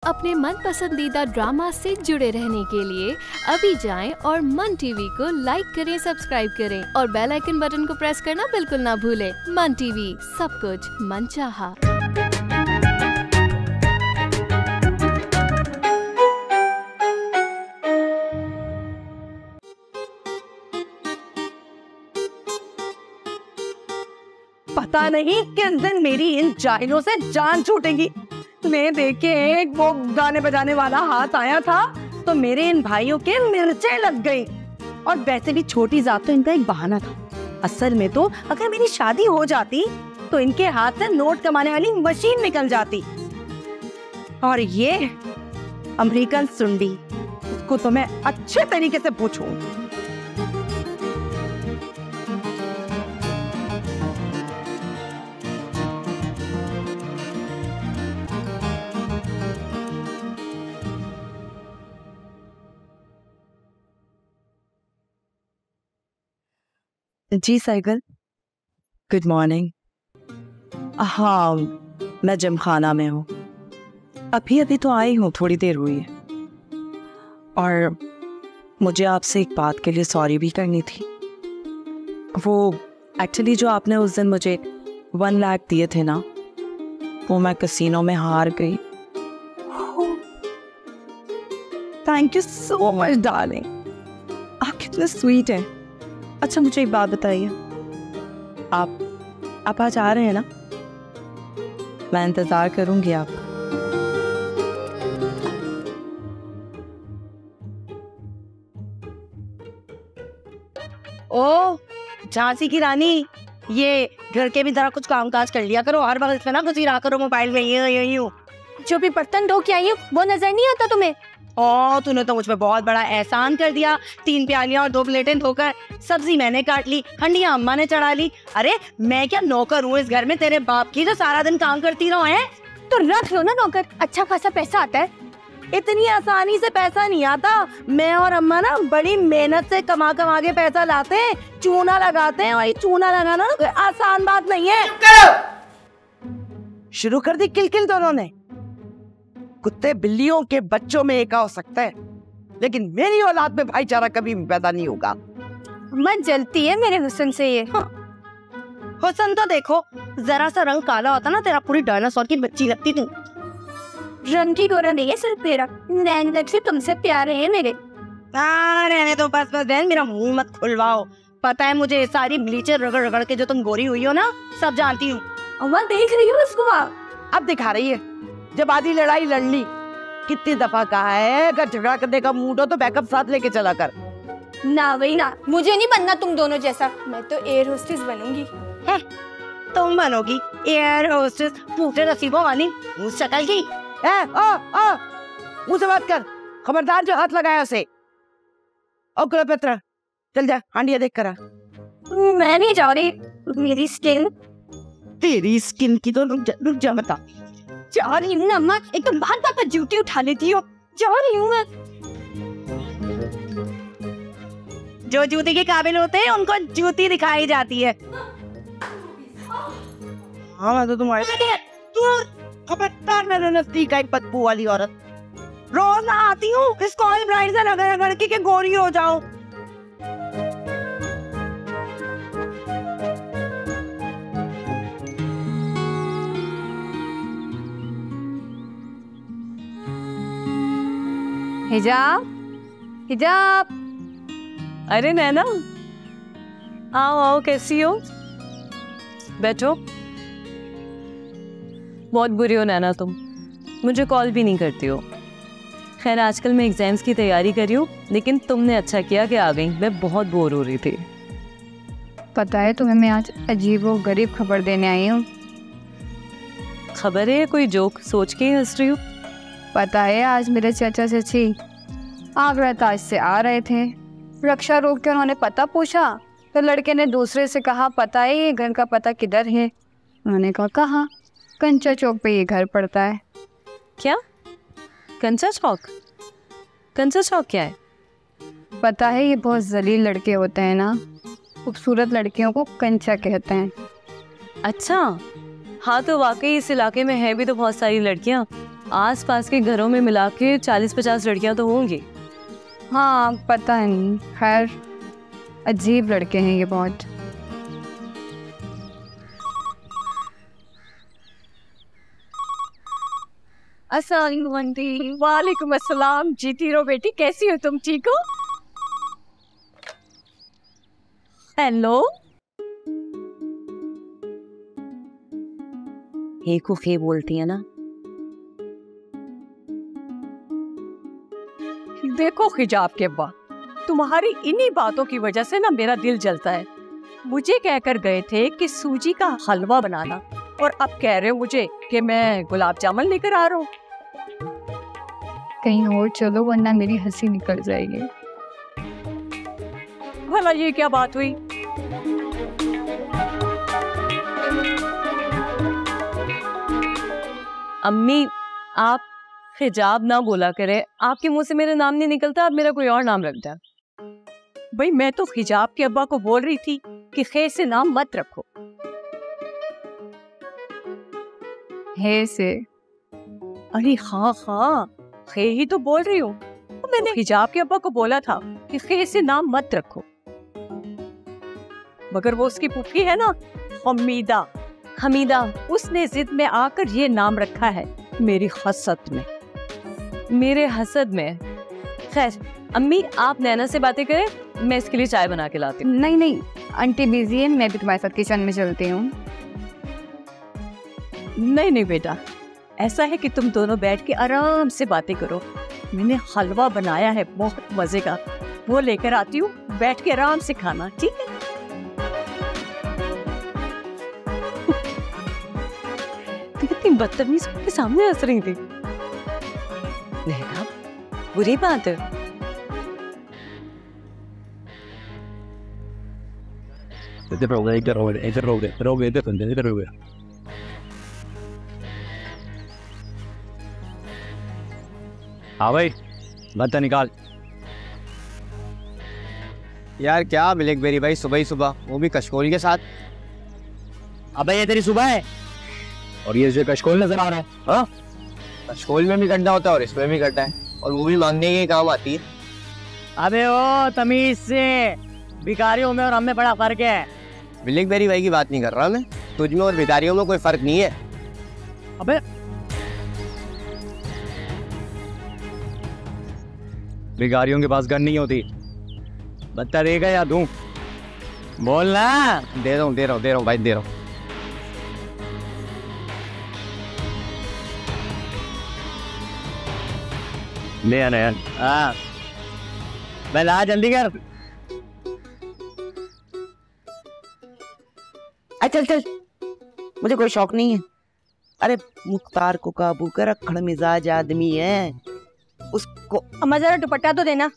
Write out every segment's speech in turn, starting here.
अपने मन पसंदीदा ड्रामा से जुड़े रहने के लिए अभी जाएं और मन टीवी को लाइक करें, सब्सक्राइब करें और बेल आइकन बटन को प्रेस करना बिल्कुल ना भूलें। मन टीवी, सब कुछ मनचाहा। पता नहीं किस दिन मेरी इन जाहिलों से जान छूटेगी। मैं देखे एक वो गाने बजाने वाला हाथ आया था तो मेरे इन भाइयों के मिर्चें लग गई। और वैसे भी छोटी जात तो इनका एक बहाना था। असल में तो अगर मेरी शादी हो जाती तो इनके हाथ से नोट कमाने वाली मशीन निकल जाती। और ये अमेरिकन सुंडी, उसको तो मैं अच्छे तरीके से पूछूं। जी साइकिल, गुड मॉर्निंग। हाँ, मैं जिमखाना में हूँ। अभी तो आई हूँ, थोड़ी देर हुई है। और मुझे आपसे एक बात के लिए सॉरी भी करनी थी। वो एक्चुअली जो आपने उस दिन मुझे 1 लाख दिए थे ना, वो मैं कैसीनो में हार गई। Thank you so much darling, आप कितने स्वीट हैं। अच्छा मुझे एक बात बताइए, आप आज आ रहे हैं ना? मैं इंतजार करूंगी आप। ओ झांसी की रानी, ये घर के भी जरा कुछ काम काज कर लिया करो। हर वक्त ना कुछ ही रहा करो मोबाइल में। ये जो भी बर्तन धो के आई हूँ वो नजर नहीं आता तुम्हें? ओ तूने तो मुझ पे बहुत बड़ा एहसान कर दिया। 3 प्यालियां और 2 प्लेटें धोकर, सब्जी मैंने काट ली, हंडियां अम्मा ने चढ़ा ली। अरे मैं क्या नौकर हूँ इस घर में तेरे बाप की जो सारा दिन काम करती रहो है? तो रख लो ना नौकर, अच्छा खासा पैसा आता है। इतनी आसानी से पैसा नहीं आता। मैं और अम्मा ना बड़ी मेहनत से कमा के पैसा लाते हैं, चूना लगाते हैं। और ये चूना लगाना ना आसान बात नहीं है। शुरू कर दी किलकिल दोनों ने। कुत्ते बिल्लियों के बच्चों में एक हो सकता है, लेकिन मेरी औलाद में भाईचारा कभी भी पैदा नहीं होगा। मन जलती है मेरे हुस्न से ये। हाँ। हुस्न तो देखो, जरा सा रंग काला होता ना तेरा, पूरी डायनासोर की बच्ची लगती थी। रंग की गोरा नहीं है सिर्फ तेरा, नैन से तुमसे प्यारे हैं मेरे। रहने दो बस बहन, मेरा मुंह मत खुलवाओ। पता है मुझे, सारी ब्लीचर रगड़ रगड़ के जो तुम गोरी हुई हो ना, सब जानती हूँ। अम्मा देख रही हो उसको? अब दिखा रही है। जब आधी लड़ाई लड़ ली, कितनी दफा कहा है अगर झगड़ा करने का मूड हो तो बैकअप साथ लेके चला कर। ना वही ना, मुझे नहीं बनना तुम दोनों जैसा। मैं तो एयर होस्टेस बनूंगी। तुम बनोगी एयर होस्टेस? फूटे नसीबों वाली मुंह शक्ल की। मुंह से बात कर, खबरदार जो हाथ लगाया उसे। ओ कुलपत्र, चल जा हांडिया देख कर आ। मैं नहीं जा रही। मेरी स्किन, तेरी स्किन की तो रुक जा बता। जा रही हूँ ना अम्मा, एक तो बात बात पर ड्यूटी उठा लेती हो। जा रही हूँ मैं। जो जूती के काबिल होते हैं उनको जूती दिखाई जाती है। हाँ मैं तो तुम्हारे खबरदार, मेरे नजदीक एक बदबू वाली औरत। रोज ना आती हूँ इसको ऑयल ब्राइट से रगड़ के गोरी हो जाओ। हिजाब, हिजाब। अरे नैना, आओ आओ, कैसी हो? बैठो। बहुत बुरी हो नैना तुम, मुझे कॉल भी नहीं करती हो। खैर आजकल मैं एग्जाम्स की तैयारी कर रही हूँ, लेकिन तुमने अच्छा किया कि आ गई। मैं बहुत बोर हो रही थी। पता है तुम्हें, मैं आज अजीब और गरीब खबर देने आई हूँ। खबर है कोई जोक सोच के ही हंस रही हूँ? पता है आज मेरे चाचा चाची आगरा ताज से आ रहे थे। रक्षा रोक के उन्होंने पता पूछा तो लड़के ने दूसरे से कहा, पता है ये घर का पता किधर है? उन्होंने कहा कंचा चौक पे ये घर पड़ता है। क्या? कंचा चौक? कंचा चौक क्या है? पता है ये बहुत जलील लड़के होते हैं ना, खूबसूरत लड़कियों को कंचा कहते हैं। अच्छा, हाँ तो वाकई इस इलाके में है भी तो बहुत सारी लड़कियाँ। आस पास के घरों में मिला के 40-50 लड़कियां तो होंगी। हाँ पता नहीं, खैर अजीब लड़के हैं ये बहुत। वालेकुम अस्सलाम। जीती रहो बेटी, कैसी हो तुम, ठीक हो? हेलो, हे को खे बोलती है ना। देखो हिजाब के अब्बा, तुम्हारी इन्हीं बातों की वजह से ना मेरा दिल जलता है। मुझे कहकर गए थे कि सूजी का हलवा बनाना, और अब कह रहे हो मुझे कि मैं गुलाब जामुन लेकर आ रहा हूँ। कहीं और चलो वरना मेरी हंसी निकल जाएगी। भला ये क्या बात हुई? अम्मी आप हिजाब ना बोला करे, आपके मुंह से मेरा नाम नहीं निकलता, आप मेरा कोई और नाम रख दे। भाई मैं तो हिजाब के अब्बा को बोल रही थी कि खे से नाम मत रखो। हे से? अरे हाँ हाँ, खे ही तो बोल रही हूँ। तो मैंने हिजाब के अब्बा को बोला था कि खे से नाम मत रखो, मगर वो उसकी पुप्पी है ना हमीदा, उसने जिद में आकर ये नाम रखा है मेरी हसद में। मेरे हसद में? खैर अम्मी आप नैना से बातें करें, मैं इसके लिए चाय बना के लाती हूँ। नहीं आंटी बिजी है, मैं भी तुम्हारे साथ किचन में चलती हूँ। नहीं बेटा, ऐसा है कि तुम दोनों बैठ के आराम से बातें करो। मैंने हलवा बनाया है बहुत मजे का, वो लेकर आती हूँ, बैठ के आराम से खाना, ठीक है? कितनी बदतमीज के सामने हंस रही थी। नैना बुरी बात है। हाँ भाई बता निकाल। यार क्या ब्लैकबेरी भाई, सुबह ही सुबह, वो भी कशकोल के साथ। अबे ये तेरी सुबह है और ये जो कशकोल नजर आ रहा है। हाँ कशकोल में भी गड्ढा होता है और इसमें भी गड्ढा है, और वो भी मांगने के काम आती है। अबे ओ तमीज से, भिखारियों में और हम में बड़ा फर्क है। ब्लैकबेरी भाई की बात नहीं कर रहा मैं, तुझ में और भिखारियों में कोई फर्क नहीं है। अबे भिखारियों के पास गन नहीं होती। बत्ता देगा या दूं? बोलना। दे रहा हूँ भाई, दे रहा हूँ। ले आना यार। हाँ मैं ला, जल्दी कर। चल मुझे कोई शौक नहीं है। अरे मुख्तार को काबू कर, अक्खड़ मिजाज आदमी है उसको। अम्मा जरा दुपट्टा तो देना।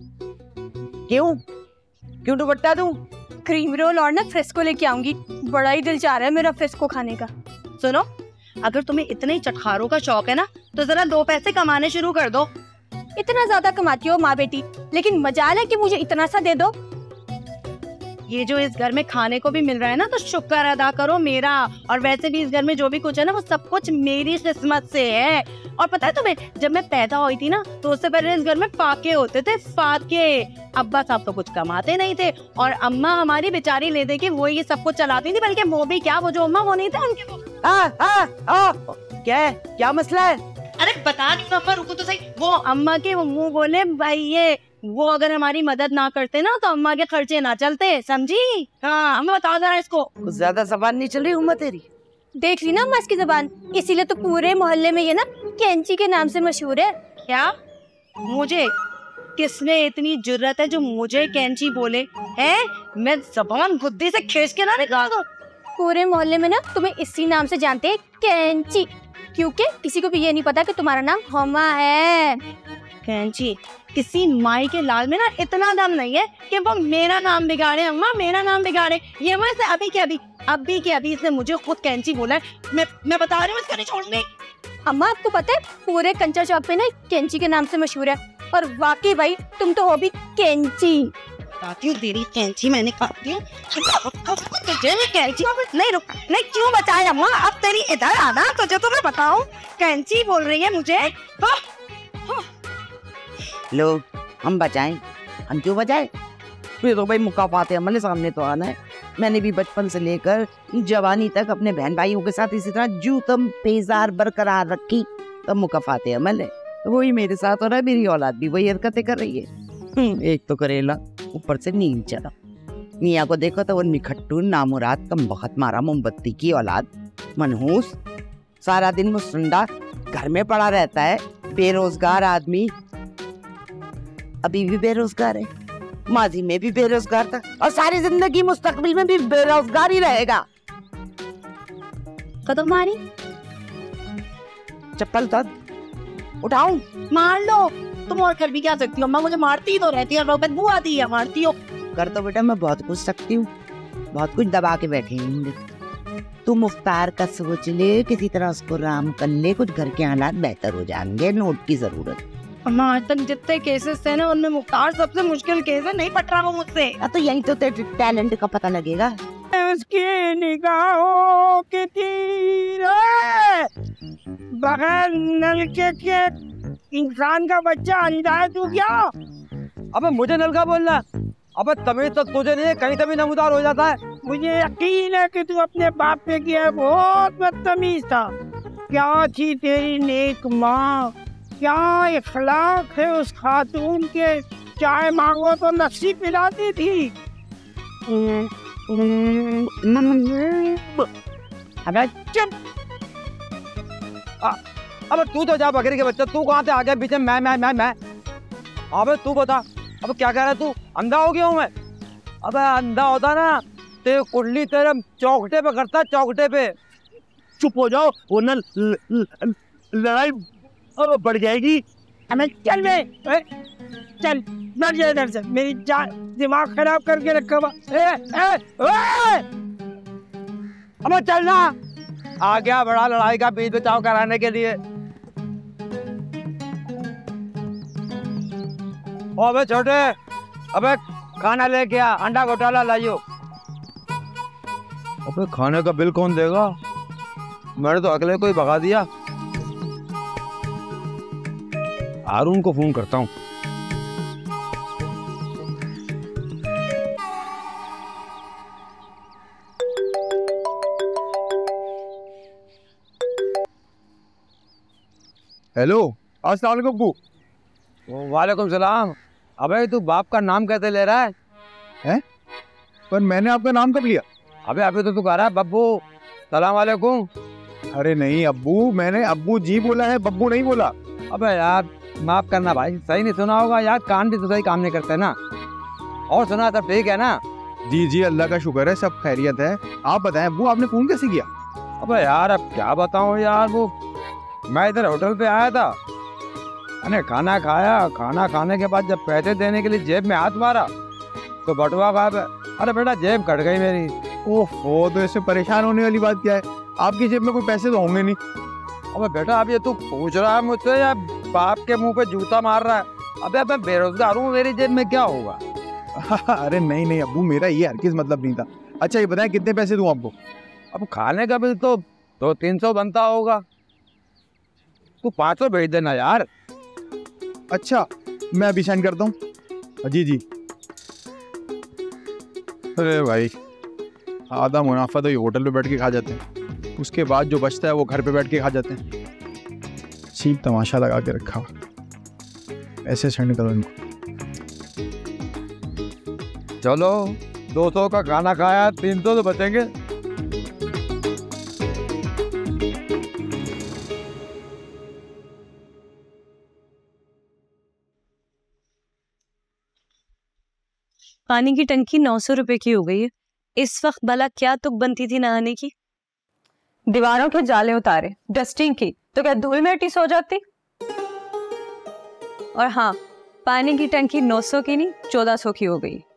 क्यों दुपट्टा दूं? क्रीम रोल और ना फ्रेस्को लेके आऊंगी, बड़ा ही दिल चाह रहा है मेरा फ्रेस्को खाने का। सुनो, अगर तुम्हें इतने ही चटखारों का शौक है ना, तो जरा 2 पैसे कमाने शुरू कर दो। इतना ज्यादा कमाती हो माँ बेटी, लेकिन मजाल है कि मुझे इतना सा दे दो। ये जो इस घर में खाने को भी मिल रहा है ना, तो शुक्र अदा करो मेरा। और वैसे भी इस घर में जो भी कुछ है ना, वो सब कुछ मेरी किस्मत से है। और पता है तुम्हें, जब मैं पैदा हुई थी ना, तो उससे पहले इस घर में फाके होते थे, फाके। अब्बा साहब तो कुछ कमाते नहीं थे, और अम्मा हमारी बेचारी ले दे के वो ये सब कुछ चलाती थी। बल्कि वो भी क्या, वो जो अम्मा वो नहीं थे उनके वो। क्या मसला है? अरे बता रही हूँ अम्मा, रुको तो सही। वो अम्मा के वो मुंह बोले भाई, ये वो अगर हमारी मदद ना करते ना, तो अम्मा के खर्चे ना चलते, समझी? हाँ अम्मा बताओ जरा इसको। कुछ ज्यादा जबान नहीं चल रही उम्मा तेरी? देख ली ना अम्मा इसकी जबान, इसीलिए तो पूरे मोहल्ले में ये ना कैंची के नाम से मशहूर है। क्या? मुझे किसने इतनी जुर्रत है जो मुझे कैंची बोले? है मैं जबान बुद्धि से खींच के ना निकाल दूं। पूरे मोहल्ले में ना तुम्हें इसी नाम से जानते हैं, कैंची। क्योंकि किसी को भी ये नहीं पता कि तुम्हारा नाम हुमा है। कैंची, किसी माई के लाल में ना इतना दम नहीं है कि वो मेरा नाम बिगाड़े। अम्मा मेरा नाम बिगाड़े, ये मैं से अभी के अभी इसने मुझे खुद कैंची बोला है। मैं बता रही हूँ, इसका नहीं छोड़ने। अम्मा आपको पता है, पूरे कंचा चौक पे ना कैंची के नाम से मशहूर है। और वाकई भाई तुम तो हो भी कैंची। बताती हूँ, तेरी कैंची मैंने काटी है। तुझे मैं कैंची नहीं रुक नहीं क्यों बचाया अम्मा? अब तेरी इधर आना, तुझे तो मैं बताऊं, कैंची बोल रही है मुझे। लो हम बचाएं, हम क्यों बचाएं? फिर तो भाई मुकाफात है, हमारे सामने तो आना है। मैंने भी बचपन से लेकर जवानी तक अपने बहन भाइयों के साथ इसी तरह जूतम पेजार बरकरार रखी, तब मुकाफात है अमल है। तो वही मेरे साथ हो रहा है, मेरी औलाद भी वही हरकतें कर रही है। एक तो करेला, ऊपर से नीम चला। मियाँ को देखो तो वो निखट्टू नामुराद कम बहुत मारा मोमबत्ती की औलाद, मनहूस, सारा दिन मुसंडा घर में पड़ा रहता है, बेरोजगार आदमी। अभी भी बेरोजगार है, माजी में भी बेरोजगार था और सारी जिंदगी मुस्तकबिल में भी बेरोजगार ही रहेगा। कदम मारी, चप्पल तक उठाऊं? मार लो। तुम और कर भी क्या सकती हो अम्मा? मुझे मारती ही तो रहती है, बदबू आती है, मारती हो। कर तो बेटा मैं बहुत कुछ सकती हूँ, बहुत कुछ दबा के बैठे होंगे। तू मुख्तार का सोच ले, किसी तरह उसको राम कर ले, कुछ घर के हालात बेहतर हो जाएंगे। नोट की जरूरत। अम्मा आज तक जितने केसेस थे ना, उनमें मुख्तार सबसे मुश्किल केस है, नहीं पट रहा वो मुझसे। तो यही तो तेरे टैलेंट का पता लगेगा। उसकी निगाहों के तीर बगैर नलके के इंसान का बच्चा अंधा है तू क्या? अबे मुझे नलका बोलना, अबे तमीज तो तुझे नहीं है, कहीं तभी नमूदार हो जाता है। मुझे यकीन है कि तू अपने बाप पे किया बहुत बदतमीज था। क्या थी तेरी नेक माँ, क्या इखलाक है उस खातून के, चाय मांगो तो लस्सी पिलाती थी। अबे चुप। अबे तू तो जा बकरी के बच्चा, तू कहाँ से आ गया पीछे? मैं अबे तू बता, अब क्या कह रहा है तू? अंधा हो गया हूँ मैं? अबे अंधा होता ना तेरे कुंडली तेरे चौकटे पे करता, चौकटे पे। चुप हो जाओ वरना लड़ाई अब बढ़ जाएगी। हमें चल बे, चल बढ़ जाए इधर से, मेरी दिमाग खराब करके रखा हुआ। अबे चलना, आ गया बड़ा लड़ाई का बीच बचाव कराने के लिए। ओ अबे छोटे, अबे खाना लेके आ, अंडा घोटाला लाइयो। अबे खाने का बिल कौन देगा? मैंने तो अगले को ही भगा दिया। हारून को फोन करता हूँ। हेलो, अस्सलाम वालेकुम अब्बू। वालेकुम सलाम। अबे तू बाप का नाम कैसे ले रहा है? हैं? पर मैंने आपका नाम कब लिया? अबे अभी तो तू कह रहा है बब्बू सलाम वालेकुम। अरे नहीं अब्बू, मैंने अब्बू जी बोला है, बब्बू नहीं बोला। अबे यार माफ करना भाई, सही नहीं सुना होगा यार, कान भी तो सही काम नहीं करते ना। और सुना सब ठीक है ना? जी जी अल्लाह का शुक्र है, सब खैरियत है। आप बताएं अब्बू, आपने फोन कैसे किया? अबे यार अब क्या बताऊं यार, वो मैं इधर होटल पे आया था, मैंने खाना खाया, खाना खाने के बाद जब पैसे देने के लिए जेब में हाथ मारा तो बटुआ गायब है। अरे बेटा जेब कट गई मेरी। ओहो, तो इससे परेशान होने वाली बात क्या है? आपकी जेब में कोई पैसे तो होंगे नहीं। अबे बेटा अब ये तू पूछ रहा है मुझसे या बाप के मुंह पे जूता मार रहा है? अबे मैं बेरोजगार हूँ, मेरी जेब में क्या होगा? अरे नहीं नहीं अब्बू, मेरा ये हरगिज मतलब नहीं था। अच्छा ये बताएं कितने पैसे दूं आपको? अब खाने का बिल तो 200-300 बनता होगा, तू 500 भेज देना यार। अच्छा मैं अभी सेंड करता हूँ। जी जी। अरे भाई आधा मुनाफा तो ये होटल पे बैठ के खा जाते हैं, उसके बाद जो बचता है वो घर पे बैठ के खा जाते हैं। सीप तमाशा लगा के रखा हुआ। ऐसे सेंड करो इनको। चलो 200 का खाना खाया, 300 तो बचेंगे। पानी की टंकी 900 रुपए की हो गई है। इस वक्त भला क्या तुक बनती थी नहाने की? दीवारों के जाले उतारे, डस्टिंग की, तो क्या धूल मिट्टी सो जाती? और हाँ, पानी की टंकी 900 की नहीं 1400 की हो गई।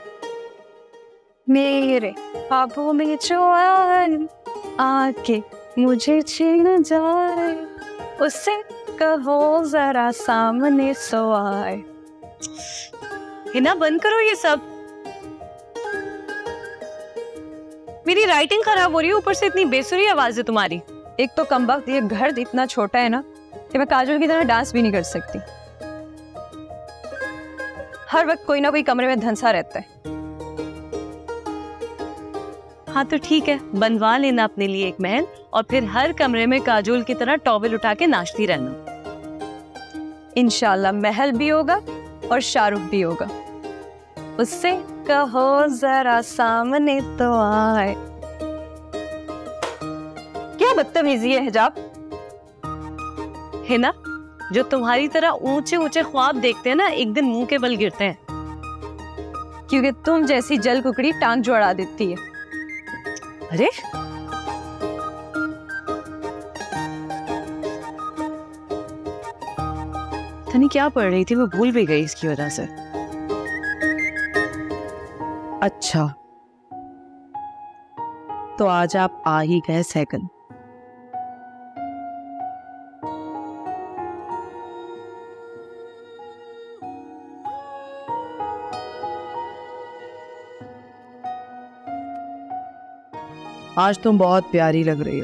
मेरे बाबू में जवान आके मुझे छीन जाए, उससे कहो जरा सामने सो आए। हिना बंद करो ये सब, मेरी राइटिंग खराब हो रही है, ऊपर से इतनी बेसुरी आवाज है तुम्हारी। एक तो कम वक्त ये घर इतना छोटा है ना कि मैं काजल की तरह डांस भी नहीं कर सकती। हर वक्त कोई ना कोई कमरे में धंसा रहता है। हाँ तो ठीक है, बनवा लेना अपने लिए एक महल और फिर हर कमरे में काजोल की तरह टॉवेल उठा के नाचती रहना। इंशाल्लाह महल भी होगा और शाहरुख भी होगा। उससे कहो जरा सामने तो आए। क्या बदतमीजी है हिजाब। है ना, जो तुम्हारी तरह ऊंचे ऊंचे ख्वाब देखते हैं ना, एक दिन मुंह के बल गिरते हैं। क्योंकि तुम जैसी जल कुकड़ी टांग जोड़ा देती है। अरे तनी क्या पढ़ रही थी, मैं भूल भी गई इसकी वजह से। अच्छा तो आज आप आ ही गए सेकंड। आज तुम बहुत प्यारी लग रही हो,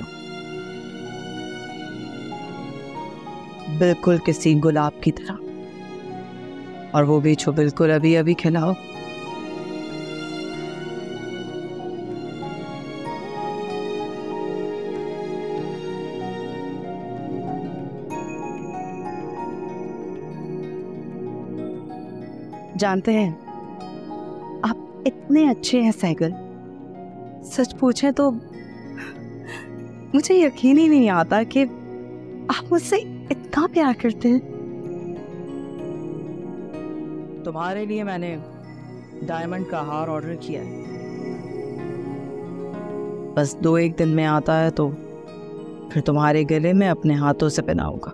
बिल्कुल किसी गुलाब की तरह, और वो भी जो बिल्कुल अभी अभी खिला हो। जानते हैं आप इतने अच्छे हैं सैगल, सच पूछे तो मुझे यकीन ही नहीं आता कि आप मुझसे इतना प्यार करते हैं। तुम्हारे लिए मैंने डायमंड का हार ऑर्डर किया है, बस 2-1 दिन में आता है तो फिर तुम्हारे गले में अपने हाथों से पहनाऊंगा।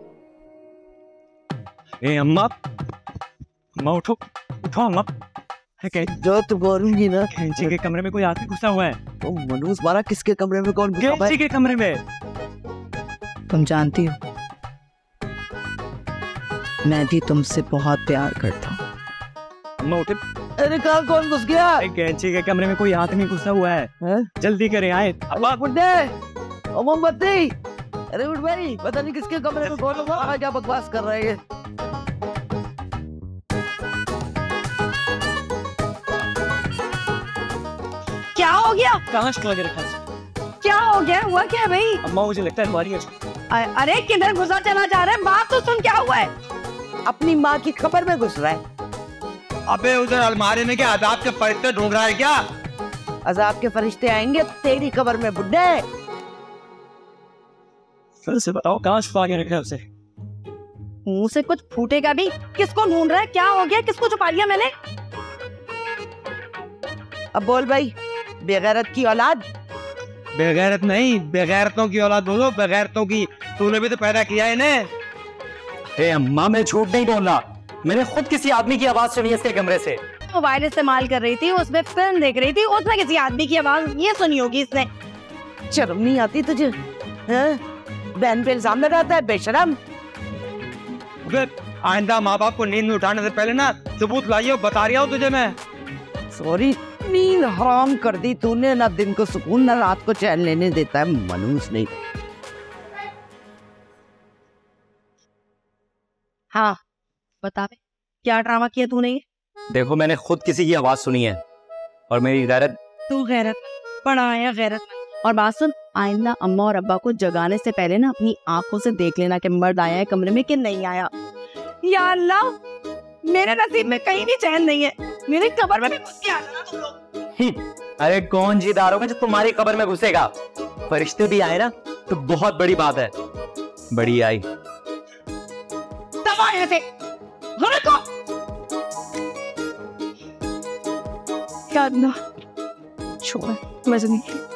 ए अम्मा, अम्मा उठो उठो अम्मा। जो तू बोलूंगी ना, कैंची के कमरे में कोई आदमी घुसा हुआ है। तो मनूस मारा, किसके कमरे में कौन घुसा है? कैंची के कमरे में। तुम जानती हो मैं भी तुमसे बहुत प्यार करता हूँ। अम्मा उठे। अरे कहाँ कौन घुस गया? कैंची के कमरे में कोई आदमी घुसा हुआ है, जल्दी करें आए। अम्मा उठ दे, मोमबत्ती। अरे उठ भाई, पता नहीं किसके कमरे में कौन होगा, क्या बकवास कर रहे हैं। क्या हो गया? कहाँ लगा के रखा? क्या हो गया? हुआ क्या भाई? अम्मा मुझे लगता है तुम्हारी। अरे किधर घुसा चला जा रहा है? बात तो सुन, क्या हुआ है? अपनी माँ की खबर में घुस रहा है। अबे उधर अलमारी में क्या अजाब के फरिश्ते ढूंढ रहा है क्या? अजाब के फरिश्ते आएंगे तेरी खबर में बुड्ढे। फिर से बताओ कहाँ छुपा के रखा है उसे? मुंह से कुछ फूटेगा भी। किसको ढूंढ रहा है? क्या हो गया? किसको छुपा लिया मैंने? अब बोल भाई, बेगैरत की औलाद। बेगैरत नहीं, बेगैरतों की औलाद बोलो, बेगैरतों की। तूने भी तो पैदा किया है इन्हें। ए अम्मा, मैं झूठ नहीं बोलना, मैंने खुद किसी आदमी की आवाज सुनी इसके कमरे से। मोबाइल इस्तेमाल कर रही थी, उसमें फिल्म देख रही थी, उसमें किसी आदमी की आवाज ये सुनी होगी इसने। शर्म नहीं आती तुझे? बहन पे इल्जाम लगाता है, बेशरम। आइंदा माँ बाप को नींद में उठाने से पहले ना सबूत लाइए, बता रहा हूँ तुझे मैं। सॉरी, नींद हराम कर दी तूने, ना दिन को सुकून ना रात को चैन लेने देता है मनूस नहीं। हाँ बता बे, क्या ड्रामा किया तूने ये? देखो मैंने खुद किसी की आवाज सुनी है और मेरी गैरत। तू गैरत पढ़ा है गैरत। और बात सुन, आइंदा अम्मा और अब्बा को जगाने से पहले ना अपनी आंखों से देख लेना कि मर्द आया है कमरे में कि नहीं आया। या अल्लाह, मेरे नसीब में कहीं भी चैन नहीं है, मेरे कब्र में भी घुस के आ जाना तुम लोग। अरे कौन जीदार होगा जो तुम्हारी कब्र में घुसेगा? फरिश्ते भी आए ना तो बहुत बड़ी बात है। बड़ी आई दबा यहाँ से, को क्या छोड़ मजा नहीं।